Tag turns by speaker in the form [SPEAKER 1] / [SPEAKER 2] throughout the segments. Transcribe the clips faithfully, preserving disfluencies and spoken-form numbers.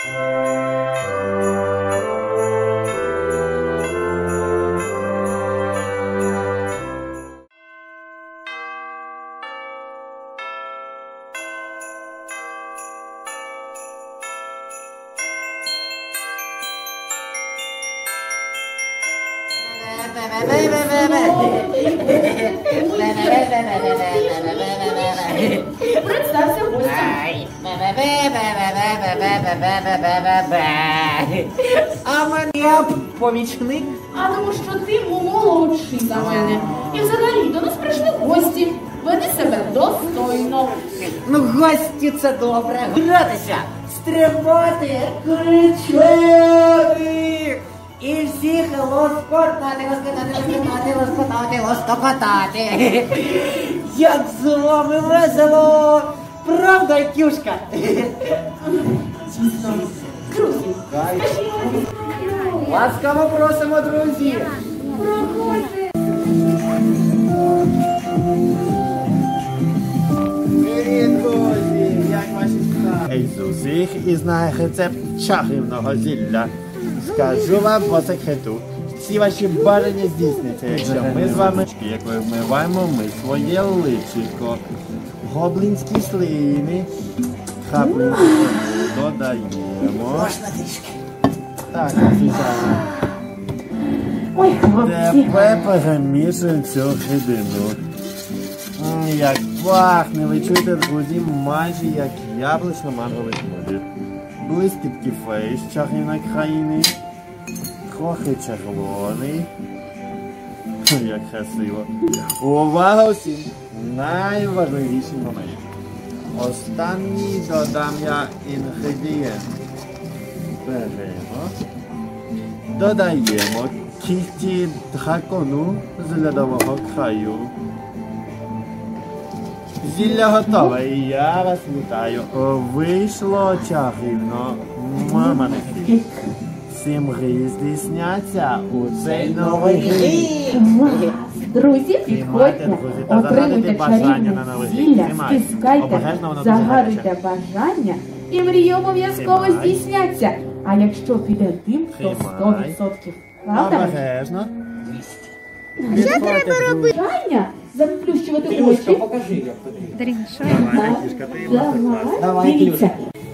[SPEAKER 1] Представься гостям.
[SPEAKER 2] А мене помічник.
[SPEAKER 1] А тому що ти молодший за мене. І взагалі до нас прийшли гості. Веди себе достойно.
[SPEAKER 2] Ну, гості це добре. Гратися, стрибати, кричати. І всіх лоскотати, лоскотати, лоскотати, лоскотати, лоскотати. Як з вами весело. Правда, Кюшка?
[SPEAKER 1] Звісно. Друзі,
[SPEAKER 2] Ласкаво просимо, друзі.
[SPEAKER 1] проходьте.
[SPEAKER 3] Привіт, друзі! Як ваші справи? Ей, з усіх і знає рецепт чарівного зілля. Скажу вам по секрету. Всі ваші бажання здійсняться, якщо ми з вами, як вимиваємо ми своє личико. Гоблінські слини, краплинку додаємо.
[SPEAKER 2] Можна трішки.
[SPEAKER 3] Так, звичайно.
[SPEAKER 1] Ой, хлопці.
[SPEAKER 3] Тепер перемішуємо цю рідину. М, Як пахне, ви чуєте, друзі, майже як яблучно-манговий смузі. Блискітки фейс чарівної країни. Трохи червоний. Як красиво. Увага всім! Найважливіший момент. Останній додам я інгредієнт. Беремо. Додаємо кісті дракону з льодового краю. Зілля готове, і я вас вітаю. Вийшло чарівно. Маманики. Всі мрії здійсняться у цей новий рік.
[SPEAKER 1] Друзі, підходьте, отримуйте чарівне зілля, стискайте, загадуйте бажання і мрії обов'язково здійсняться. А якщо піде дим, то сто відсотків. Правда?
[SPEAKER 3] Обережно.
[SPEAKER 1] Що треба робити? Бажання заплющувати очі.
[SPEAKER 2] Покажи, як тобі.
[SPEAKER 3] Давай, Кішка, ти мастер-клас.
[SPEAKER 1] Давай, дивіться.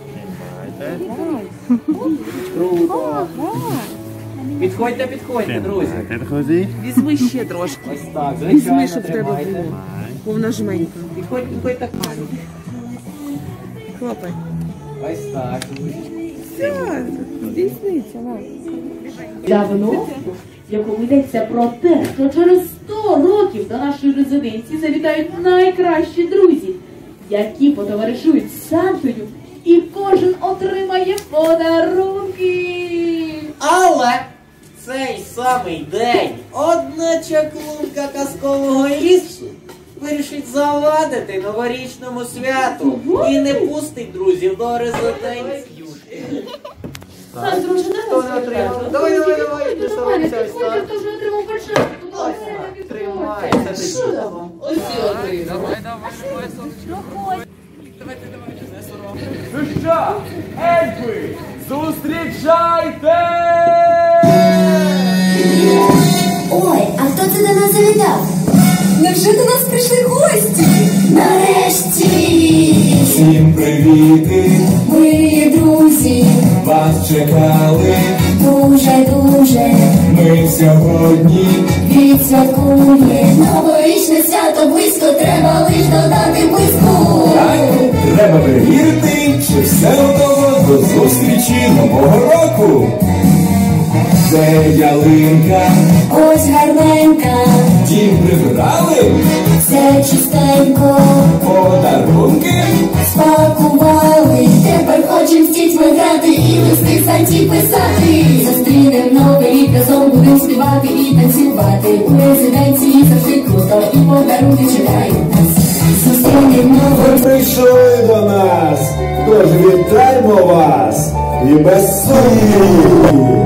[SPEAKER 2] Круто. Підходьте, підходьте, друзі.
[SPEAKER 3] Тримайте, друзі.
[SPEAKER 4] Візьми ще трошки.
[SPEAKER 2] Ось так,
[SPEAKER 4] Візьми,
[SPEAKER 2] звичайно,
[SPEAKER 4] щоб в тебе
[SPEAKER 2] тримайте.
[SPEAKER 4] було. Повна жменька.
[SPEAKER 2] Підходь, підходь так.
[SPEAKER 4] Хлопай.
[SPEAKER 2] Ось так, друзі.
[SPEAKER 4] Все, здійсниться, ладно.
[SPEAKER 1] Давно, в якому йдеться про те, що через сто років до нашої резиденції завітають найкращі друзі, які потоваришують з Сантою, і кожен отримає подарунки.
[SPEAKER 2] Але цей самий день одна чаклунка казкового лісу вирішить завадити новорічному святу і не пустить друзів до резиденції.
[SPEAKER 1] Так, друже,
[SPEAKER 2] Хто не отримав? Давай, давай, давай, не соромся, ось так.
[SPEAKER 1] Хто вже отримав перший?
[SPEAKER 2] Ось так, тримай. Це ти.
[SPEAKER 1] Ось я отримав.
[SPEAKER 5] Ну що, ельфи, зустрічайте!
[SPEAKER 6] Ой, а хто це до нас завітав? Невже до нас прийшли гості? Нарешті!
[SPEAKER 5] Всім привіти,
[SPEAKER 6] Ми друзі,
[SPEAKER 5] вас чекали,
[SPEAKER 6] дуже-дуже
[SPEAKER 5] ми сьогодні.
[SPEAKER 6] відсвяткуємо новорічне свято близько, треба лиш додати близько.
[SPEAKER 5] Так, треба перевірити, чи все готово до зустрічі нового року. Де ялинка,
[SPEAKER 6] Ось гарненька,
[SPEAKER 5] дім прибрали,
[SPEAKER 6] все чистенько,
[SPEAKER 5] подарунки.
[SPEAKER 6] спакували. Тепер хочем з дітьми грати і листи Санті писати. Зустрінем новий рік, разом будем співати і танцювати. У резиденції завжди круто і подарунки чекають нас. Зустрінем новий
[SPEAKER 5] Ви прийшли до нас, тож вітаємо вас і без сумнівів.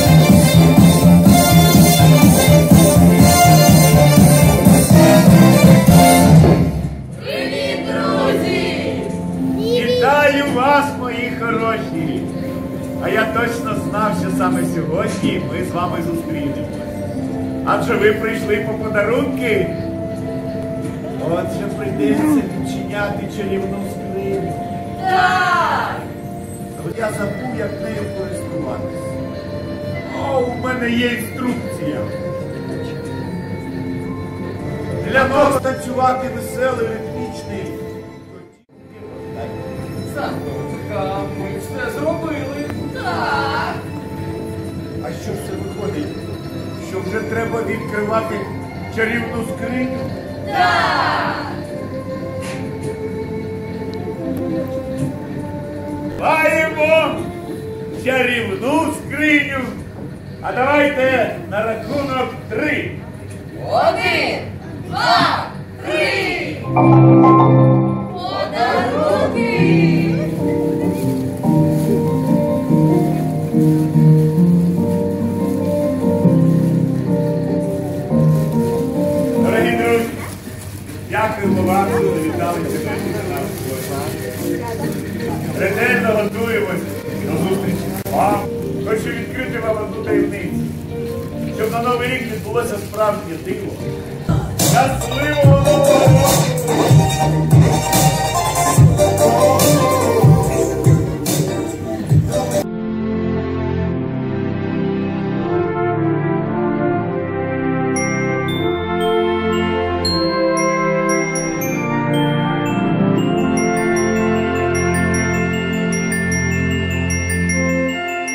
[SPEAKER 6] Новий рік.
[SPEAKER 7] саме сьогодні ми з вами зустрінемось. Адже ви прийшли по подарунки.
[SPEAKER 3] Отже, прийдеться відчиняти чарівну скриню.
[SPEAKER 7] Так!
[SPEAKER 3] От я забув, як нею користуватися.
[SPEAKER 7] О, у мене є інструкція. Для того
[SPEAKER 3] Танцювати веселий, ритмічний.
[SPEAKER 2] Санточка, ми все зробили.
[SPEAKER 3] А що ж це виходить?
[SPEAKER 7] що вже треба відкривати чарівну скриню. Маємо чарівну скриню. А давайте на рахунок три.
[SPEAKER 6] Один, два, три! Подарунки!
[SPEAKER 7] Дорогі друзі, дякуємо вам, що завітали сьогодні до нас сьогодні. Ретельно готуємось до зустрічі з вами. Хочу відкрити вам одну таємницю, щоб на Новий рік відбулося справжнє диво. Щасливого Нового року!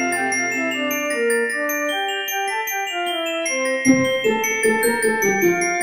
[SPEAKER 1] Thank you.